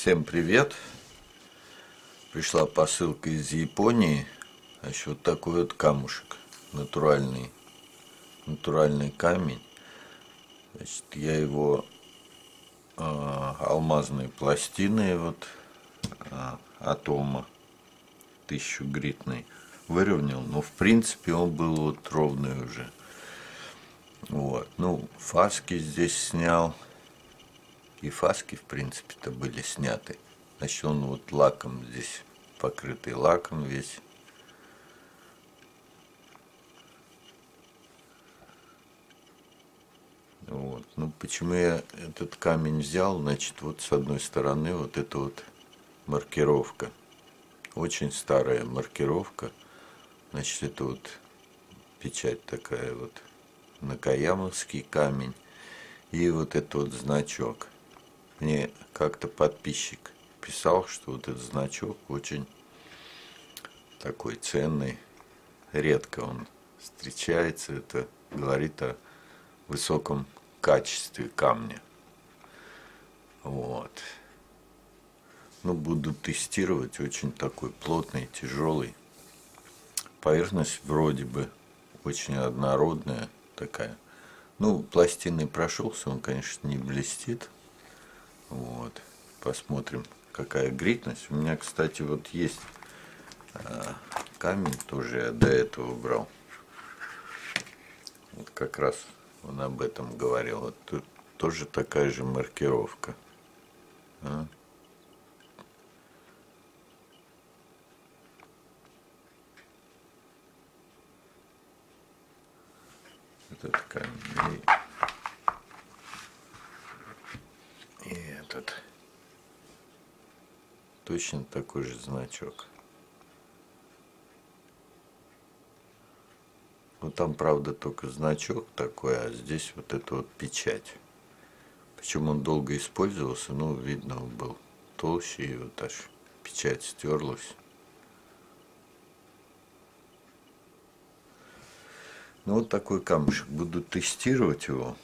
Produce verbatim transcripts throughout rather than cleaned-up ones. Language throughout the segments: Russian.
Всем привет! Пришла посылка из Японии. Значит, вот такой вот камушек. Натуральный, натуральный камень. Значит, я его э, алмазные пластины вот э, атома тысячегритный выровнял. Но в принципе он был вот ровный уже. Вот. Ну, фаски здесь снял. И фаски, в принципе-то, были сняты. Значит, он вот лаком здесь, покрытый лаком весь. Вот. Ну, почему я этот камень взял? Значит, вот с одной стороны вот эта вот маркировка. Очень старая маркировка. Значит, это вот печать такая вот. Накаямовский камень. И вот этот вот значок. Мне как-то подписчик писал, что вот этот значок очень такой ценный. Редко он встречается. Это говорит о высоком качестве камня. Вот. Ну, буду тестировать. Очень такой плотный, тяжелый. Поверхность вроде бы очень однородная такая. Ну, пластиной прошелся, он, конечно, не блестит. Вот. Посмотрим, какая гритность. У меня, кстати, вот есть а, камень, тоже я до этого брал. Вот как раз он об этом говорил. Вот тут тоже такая же маркировка. А? Этот камень. И, и этот. Точно такой же значок. Ну, там, правда, только значок такой, а здесь вот эта вот печать. Причем он долго использовался, ну, видно, он был толще, и вот аж печать стерлась. Ну, вот такой камушек. Буду тестировать его.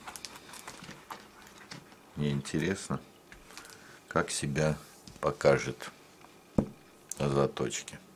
Мне интересно, как себя покажет на заточке.